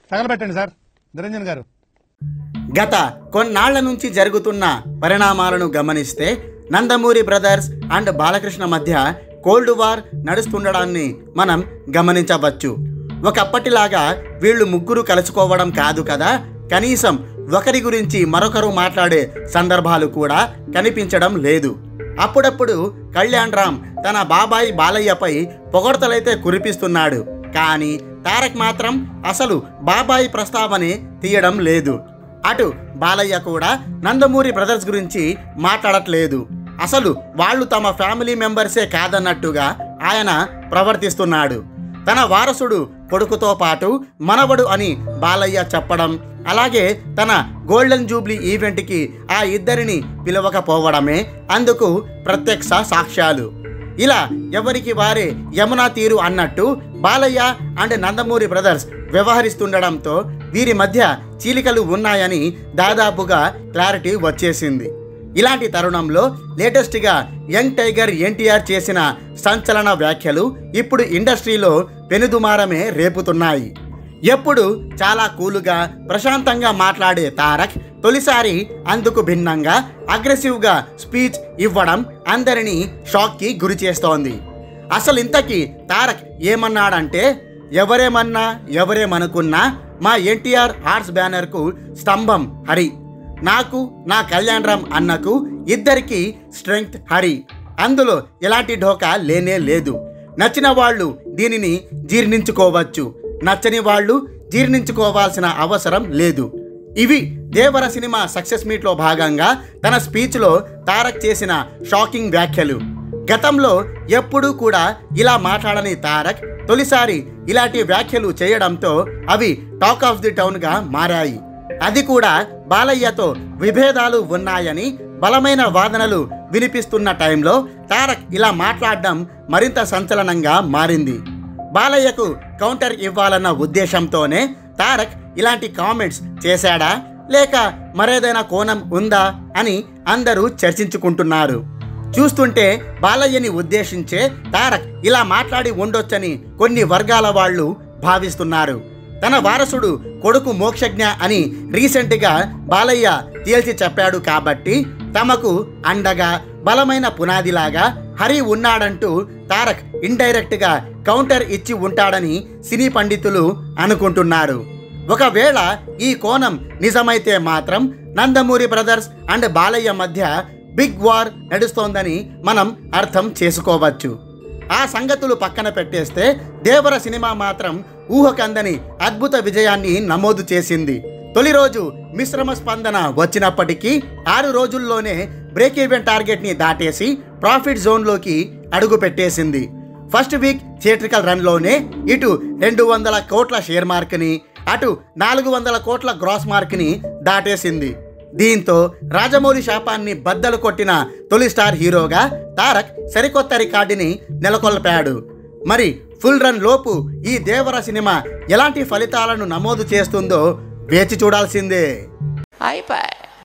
తగలబెట్టండి sir Niranjan గారు. గత కొన్నాళ్ల నుంచి జరుగుతున్న పరిణామాలను గమనిస్తే నందమూరి బ్రదర్స్ అండ్ బాలకృష్ణ మధ్య కోల్డ్ వార్ నడుస్తుండడాన్ని మనం గమనించవచ్చు. ఒకప్పటిలాగా వీళ్ళు ముగ్గురు కలుసుకోవడం కాదు కదా, కనీసం ఒకరి గురించి మరొకరు మాట్లాడే సందర్భాలు కూడా కనిపించడం లేదు. అప్పుడప్పుడు కళ్యాణ్ రామ్ తన బాబాయి బాలయ్యపై పొగడ్తలైతే కురిపిస్తున్నాడు, కానీ తారక్ మాత్రం అసలు బాబాయి ప్రస్తావనే తీయడం లేదు. అటు బాలయ్య కూడా నందమూరి బ్రదర్స్ గురించి మాట్లాడట్లేదు. అసలు వాళ్ళు తమ ఫ్యామిలీ మెంబర్సే కాదన్నట్టుగా ఆయన ప్రవర్తిస్తున్నాడు. తన వారసుడు కొడుకుతో పాటు మనవడు అని బాలయ్య చెప్పడం, అలాగే తన గోల్డెన్ జూబ్లీ ఈవెంట్కి ఆ ఇద్దరిని పిలవకపోవడమే అందుకు ప్రత్యక్ష సాక్ష్యాలు. ఇలా ఎవరికి వారే యమునా తీరు అన్నట్టు బాలయ్య అండ్ నందమూరి బ్రదర్స్ వ్యవహరిస్తుండడంతో వీరి మధ్య చీలికలు ఉన్నాయని దాదాపుగా క్లారిటీ వచ్చేసింది. ఇలాంటి తరుణంలో లేటెస్ట్గా యంగ్ టైగర్ ఎన్టీఆర్ చేసిన సంచలన వ్యాఖ్యలు ఇప్పుడు ఇండస్ట్రీలో పెనుదుమారమే రేపుతున్నాయి. ఎప్పుడు చాలా కూలుగా ప్రశాంతంగా మాట్లాడే తారక్ తొలిసారి అందుకు భిన్నంగా అగ్రెసివ్గా స్పీచ్ ఇవ్వడం అందరినీ షాక్కి గురి చేస్తోంది. అసలు ఇంతకీ తారక్ ఏమన్నాడంటే, ఎవరేమన్నా ఎవరేమనుకున్నా మా ఎన్టీఆర్ ఆర్ట్స్ బ్యానర్కు స్తంభం హరి, నాకు నా కళ్యాణ్ రామ్ అన్నకు ఇద్దరికి స్ట్రెంగ్త్ హరి, అందులో ఎలాంటి ఢోకా లేనే లేదు. నచ్చిన వాళ్ళు దీనిని జీర్ణించుకోవచ్చు, నచ్చని వాళ్ళు జీర్ణించుకోవాల్సిన అవసరం లేదు. ఇవి దేవర సినిమా సక్సెస్ మీట్లో భాగంగా తన స్పీచ్లో తారక్ చేసిన షాకింగ్ వ్యాఖ్యలు. గతంలో ఎప్పుడూ కూడా ఇలా మాట్లాడని తారక్ తొలిసారి ఇలాంటి వ్యాఖ్యలు చేయడంతో అవి టాక్ ఆఫ్ ది టౌన్గా మారాయి. అది కూడా బాలయ్యతో విభేదాలు ఉన్నాయని బలమైన వాదనలు వినిపిస్తున్న టైంలో తారక్ ఇలా మాట్లాడడం మరింత సంచలనంగా మారింది. బాలయ్యకు కౌంటర్ ఇవ్వాలన్న ఉద్దేశంతోనే తారక్ ఇలాంటి కామెంట్స్ చేశాడా, లేక మరేదైనా కోణం ఉందా అని అందరూ చర్చించుకుంటున్నారు. చూస్తుంటే బాలయ్యని ఉద్దేశించే తారక్ ఇలా మాట్లాడి ఉండొచ్చని కొన్ని వర్గాల వాళ్ళు భావిస్తున్నారు. తన వారసుడు కొడుకు మోక్షజ్ఞ అని రీసెంట్గా బాలయ్య తేల్చి చెప్పాడు కాబట్టి తమకు అండగా బలమైన పునాదిలాగా హరి ఉన్నాడంటూ తారక్ ఇండైరెక్ట్గా కౌంటర్ ఇచ్చి ఉంటాడని సినీ పండితులు అనుకుంటున్నారు. ఒకవేళ ఈ కోణం నిజమైతే మాత్రం నందమూరి బ్రదర్స్ అండ్ బాలయ్య మధ్య బిగ్ వార్ నడుస్తోందని మనం అర్థం చేసుకోవచ్చు. ఆ సంగతులు పక్కన పెట్టేస్తే దేవర సినిమా మాత్రం ఊహకందని అద్భుత విజయాన్ని నమోదు చేసింది. తొలి రోజు మిశ్రమ స్పందన వచ్చినప్పటికీ 6 రోజుల్లోనే బ్రేక్ ఈవెన్ టార్గెట్ని దాటేసి ప్రాఫిట్ జోన్లోకి అడుగు పెట్టేసింది. ఫస్ట్ వీక్ థియేట్రికల్ రన్లోనే ఇటు 200 కోట్ల షేర్ మార్క్ని, అటు 400 కోట్ల గ్రాస్ మార్క్ని దాటేసింది. దీంతో రాజమౌళి శాపాన్ని బద్దలు కొట్టిన తొలి స్టార్ హీరోగా తారక్ సరికొత్త రికార్డుని నెలకొల్పాడు. మరి ఫుల్ రన్ లోపు ఈ దేవర సినిమా ఎలాంటి ఫలితాలను నమోదు చేస్తుందో వేచి చూడాల్సిందే.